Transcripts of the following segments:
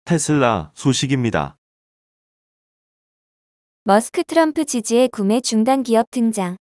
테슬라 소식입니다. 머스크 트럼프 지지의 구매 중단 기업 등장.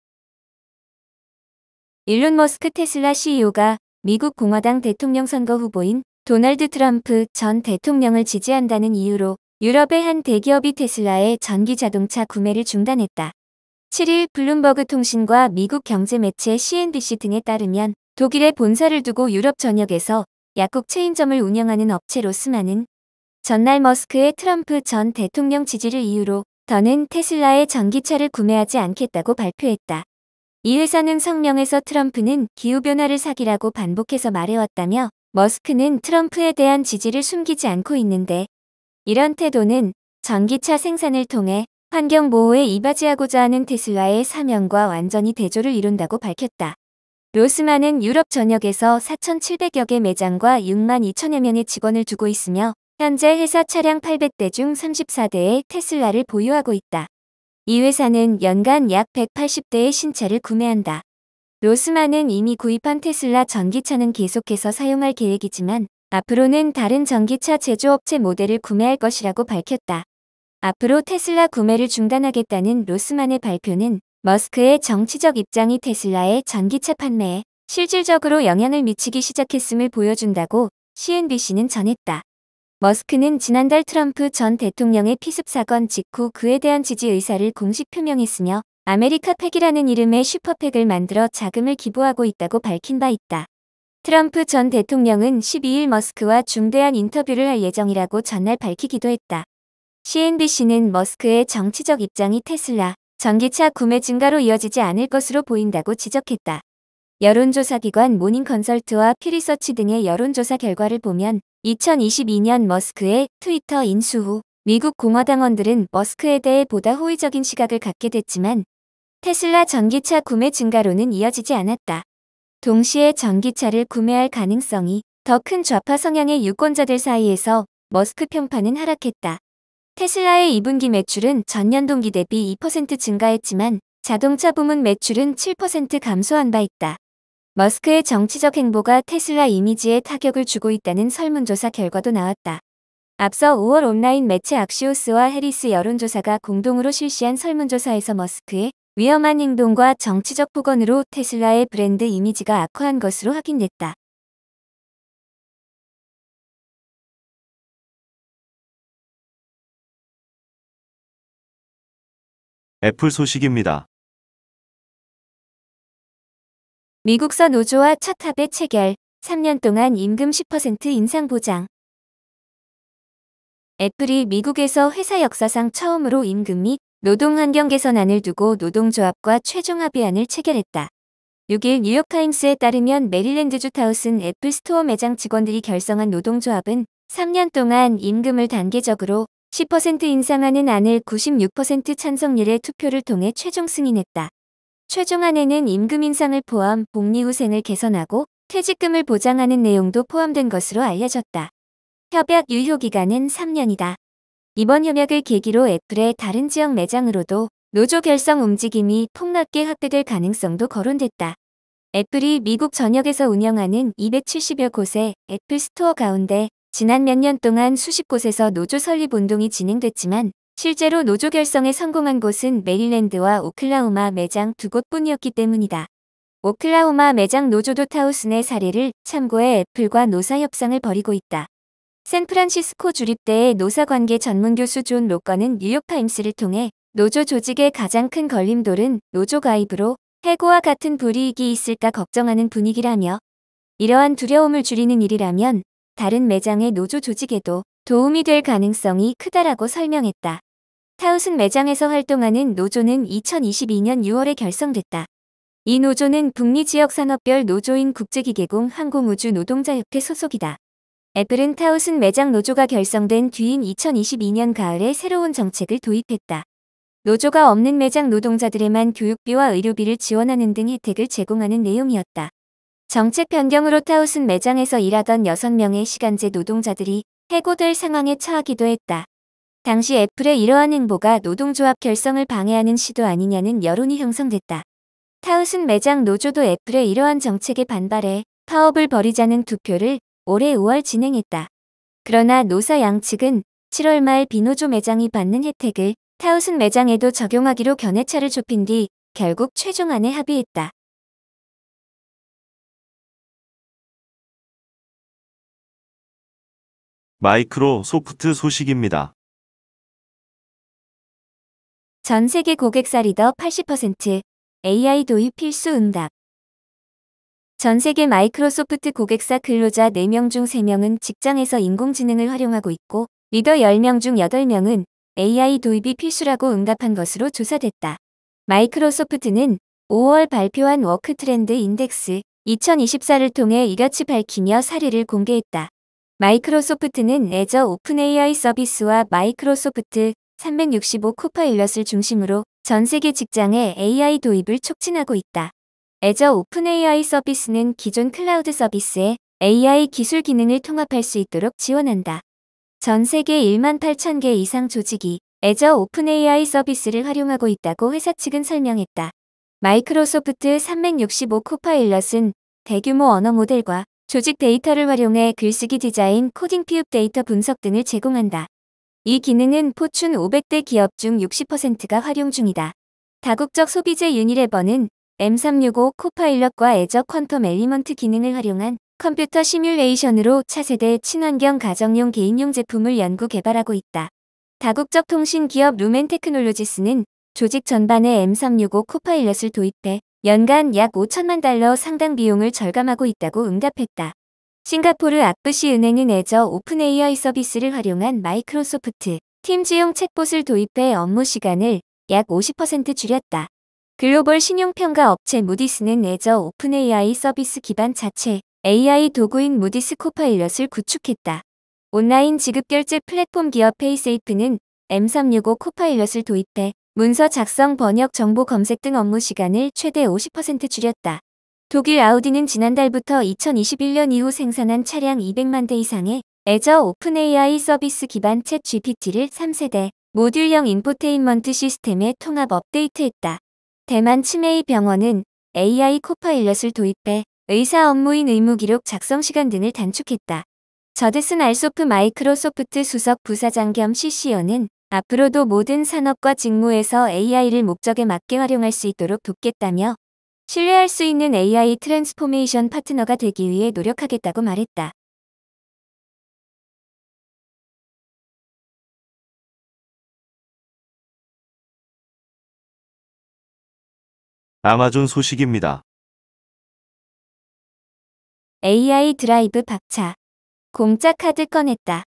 일론 머스크 테슬라 CEO가 미국 공화당 대통령 선거 후보인 도널드 트럼프 전 대통령을 지지한다는 이유로 유럽의 한 대기업이 테슬라의 전기 자동차 구매를 중단했다. 7일 블룸버그 통신과 미국 경제 매체 CNBC 등에 따르면 독일에 본사를 두고 유럽 전역에서 약국 체인점을 운영하는 업체 로스만은 전날 머스크의 트럼프 전 대통령 지지를 이유로 더는 테슬라의 전기차를 구매하지 않겠다고 발표했다. 이 회사는 성명에서 트럼프는 기후변화를 사기라고 반복해서 말해왔다며 머스크는 트럼프에 대한 지지를 숨기지 않고 있는데 이런 태도는 전기차 생산을 통해 환경보호에 이바지하고자 하는 테슬라의 사명과 완전히 대조를 이룬다고 밝혔다. 로스만은 유럽 전역에서 4,700여 개 매장과 6만 2천여 명의 직원을 두고 있으며 현재 회사 차량 800대 중 34대의 테슬라를 보유하고 있다. 이 회사는 연간 약 180대의 신차를 구매한다. 로스만은 이미 구입한 테슬라 전기차는 계속해서 사용할 계획이지만 앞으로는 다른 전기차 제조업체 모델을 구매할 것이라고 밝혔다. 앞으로 테슬라 구매를 중단하겠다는 로스만의 발표는 머스크의 정치적 입장이 테슬라의 전기차 판매에 실질적으로 영향을 미치기 시작했음을 보여준다고 CNBC는 전했다. 머스크는 지난달 트럼프 전 대통령의 피습 사건 직후 그에 대한 지지 의사를 공식 표명했으며 아메리카 팩이라는 이름의 슈퍼팩을 만들어 자금을 기부하고 있다고 밝힌 바 있다. 트럼프 전 대통령은 12일 머스크와 중대한 인터뷰를 할 예정이라고 전날 밝히기도 했다. CNBC는 머스크의 정치적 입장이 테슬라 전기차 구매 증가로 이어지지 않을 것으로 보인다고 지적했다. 여론조사기관 모닝컨설트와 퓨리서치 등의 여론조사 결과를 보면 2022년 머스크의 트위터 인수 후 미국 공화당원들은 머스크에 대해 보다 호의적인 시각을 갖게 됐지만 테슬라 전기차 구매 증가로는 이어지지 않았다. 동시에 전기차를 구매할 가능성이 더 큰 좌파 성향의 유권자들 사이에서 머스크 평판은 하락했다. 테슬라의 2분기 매출은 전년 동기 대비 2% 증가했지만 자동차 부문 매출은 7% 감소한 바 있다. 머스크의 정치적 행보가 테슬라 이미지에 타격을 주고 있다는 설문조사 결과도 나왔다. 앞서 5월 온라인 매체 악시오스와 해리스 여론조사가 공동으로 실시한 설문조사에서 머스크의 위험한 행동과 정치적 폭언으로 테슬라의 브랜드 이미지가 악화한 것으로 확인됐다. 애플 소식입니다. 미국서 노조와 첫 합의 체결, 3년 동안 임금 10% 인상 보장. 애플이 미국에서 회사 역사상 처음으로 임금 및 노동 환경 개선안을 두고 노동조합과 최종 합의안을 체결했다. 6일 뉴욕타임스에 따르면 메릴랜드주 타우슨 애플 스토어 매장 직원들이 결성한 노동조합은 3년 동안 임금을 단계적으로 10% 인상하는 안을 96% 찬성률의 투표를 통해 최종 승인했다. 최종안에는 임금 인상을 포함 복리후생을 개선하고 퇴직금을 보장하는 내용도 포함된 것으로 알려졌다. 협약 유효기간은 3년이다. 이번 협약을 계기로 애플의 다른 지역 매장으로도 노조 결성 움직임이 폭넓게 확대될 가능성도 거론됐다. 애플이 미국 전역에서 운영하는 270여 곳의 애플 스토어 가운데 지난 몇 년 동안 수십 곳에서 노조 설립 운동이 진행됐지만 실제로 노조 결성에 성공한 곳은 메릴랜드와 오클라호마 매장 2곳뿐이었기 때문이다. 오클라호마 매장 노조도 타우슨의 사례를 참고해 애플과 노사 협상을 벌이고 있다. 샌프란시스코 주립대의 노사관계 전문교수 존 로커는 뉴욕타임스를 통해 노조 조직의 가장 큰 걸림돌은 노조 가입으로 해고와 같은 불이익이 있을까 걱정하는 분위기라며 이러한 두려움을 줄이는 일이라면 다른 매장의 노조 조직에도 도움이 될 가능성이 크다라고 설명했다. 타우슨 매장에서 활동하는 노조는 2022년 6월에 결성됐다. 이 노조는 북미 지역 산업별 노조인 국제기계공 항공우주 노동자협회 소속이다. 애플은 타우슨 매장 노조가 결성된 뒤인 2022년 가을에 새로운 정책을 도입했다. 노조가 없는 매장 노동자들에만 교육비와 의료비를 지원하는 등 혜택을 제공하는 내용이었다. 정책 변경으로 타우슨 매장에서 일하던 6명의 시간제 노동자들이 해고될 상황에 처하기도 했다. 당시 애플의 이러한 행보가 노동조합 결성을 방해하는 시도 아니냐는 여론이 형성됐다. 타우슨 매장 노조도 애플의 이러한 정책에 반발해 파업을 벌이자는 투표를 올해 5월 진행했다. 그러나 노사 양측은 7월 말 비노조 매장이 받는 혜택을 타우슨 매장에도 적용하기로 견해차를 좁힌 뒤 결국 최종안에 합의했다. 마이크로소프트 소식입니다. 전 세계 고객사 리더 80% AI 도입 필수 응답. 전 세계 마이크로소프트 고객사 근로자 4명 중 3명은 직장에서 인공지능을 활용하고 있고 리더 10명 중 8명은 AI 도입이 필수라고 응답한 것으로 조사됐다. 마이크로소프트는 5월 발표한 워크 트렌드 인덱스 2024를 통해 이같이 밝히며 사례를 공개했다. 마이크로소프트는 애저 오픈 AI 서비스와 마이크로소프트 365 코파일럿을 중심으로 전 세계 직장의 AI 도입을 촉진하고 있다. 애저 오픈 AI 서비스는 기존 클라우드 서비스에 AI 기술 기능을 통합할 수 있도록 지원한다. 전 세계 1만 8천 개 이상 조직이 애저 오픈 AI 서비스를 활용하고 있다고 회사 측은 설명했다. 마이크로소프트 365 코파일럿은 대규모 언어 모델과 조직 데이터를 활용해 글쓰기 디자인, 코딩 피업 데이터 분석 등을 제공한다. 이 기능은 포춘 500대 기업 중 60%가 활용 중이다. 다국적 소비재 유니레버는 M365 코파일럿과 애저 퀀텀 엘리먼트 기능을 활용한 컴퓨터 시뮬레이션으로 차세대 친환경 가정용 개인용 제품을 연구 개발하고 있다. 다국적 통신 기업 루멘 테크놀로지스는 조직 전반에 M365 코파일럿을 도입해 연간 약 5천만 달러 상당 비용을 절감하고 있다고 응답했다. 싱가포르 악브시 은행은 애저 오픈 AI 서비스를 활용한 마이크로소프트 팀즈용 챗봇을 도입해 업무 시간을 약 50% 줄였다. 글로벌 신용평가 업체 무디스는 애저 오픈 AI 서비스 기반 자체 AI 도구인 무디스 코파일럿을 구축했다. 온라인 지급 결제 플랫폼 기업 페이세이프는 M365 코파일럿을 도입해 문서 작성, 번역, 정보 검색 등 업무 시간을 최대 50% 줄였다. 독일 아우디는 지난달부터 2021년 이후 생산한 차량 200만 대 이상의 애저 오픈 AI 서비스 기반 챗 GPT를 3세대 모듈형 인포테인먼트 시스템에 통합 업데이트했다. 대만 치메이 병원은 AI 코파일럿을 도입해 의사 업무인 의무 기록 작성 시간 등을 단축했다. 저드슨 알소프 마이크로소프트 수석 부사장 겸 CCO는 앞으로도 모든 산업과 직무에서 AI를 목적에 맞게 활용할 수 있도록 돕겠다며 신뢰할 수 있는 AI 트랜스포메이션 파트너가 되기 위해 노력하겠다고 말했다. 아마존 소식입니다. AI 드라이브 박차. 공짜 카드 꺼냈다.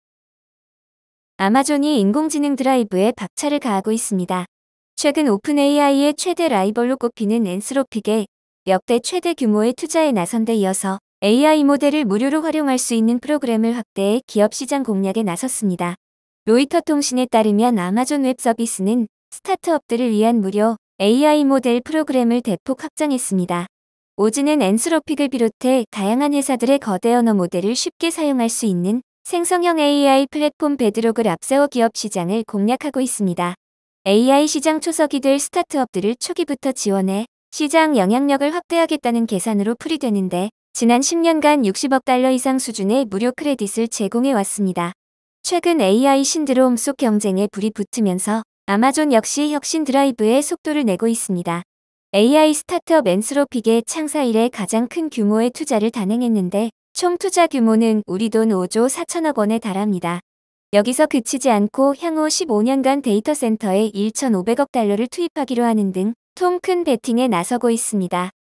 아마존이 인공지능 드라이브에 박차를 가하고 있습니다. 최근 오픈 AI의 최대 라이벌로 꼽히는 엔스로픽에 역대 최대 규모의 투자에 나선 데 이어서 AI 모델을 무료로 활용할 수 있는 프로그램을 확대해 기업 시장 공략에 나섰습니다. 로이터 통신에 따르면 아마존 웹 서비스는 스타트업들을 위한 무료 AI 모델 프로그램을 대폭 확장했습니다. 오즈는 엔스로픽을 비롯해 다양한 회사들의 거대 언어 모델을 쉽게 사용할 수 있는 생성형 AI 플랫폼 베드록을 앞세워 기업 시장을 공략하고 있습니다. AI 시장 초석이 될 스타트업들을 초기부터 지원해 시장 영향력을 확대하겠다는 계산으로 풀이되는데 지난 10년간 60억 달러 이상 수준의 무료 크레딧을 제공해 왔습니다. 최근 AI 신드롬 속 경쟁에 불이 붙으면서 아마존 역시 혁신 드라이브에 속도를 내고 있습니다. AI 스타트업 엔스로픽의 창사 이래 가장 큰 규모의 투자를 단행했는데 총 투자 규모는 우리 돈 5조 4천억 원에 달합니다. 여기서 그치지 않고 향후 15년간 데이터 센터에 1,500억 달러를 투입하기로 하는 등 통 큰 베팅에 나서고 있습니다.